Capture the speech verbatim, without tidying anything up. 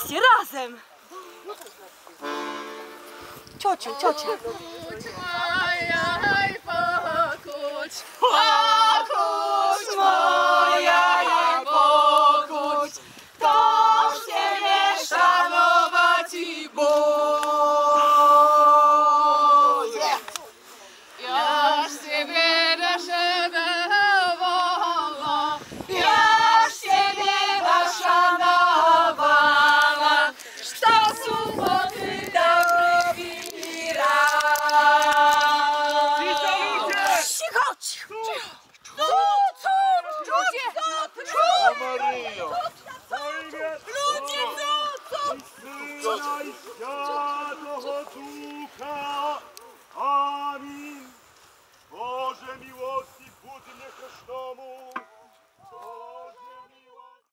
jesteście razem. Ciociu, ciocia. Pokuć moja, pokuć, Pokuć moja, jak pokuć, to ciebie szanować i bój. ja siebie naszanowała, Ja ciebie naszanowała, sztosu pokryta brwi raz. Cicho, cicho. Co, co, ludzie, co, Maryjo! ludzie, co, co? Syna i Świętego Ducha. Amin. Boże miłosny, budny Chrztomu,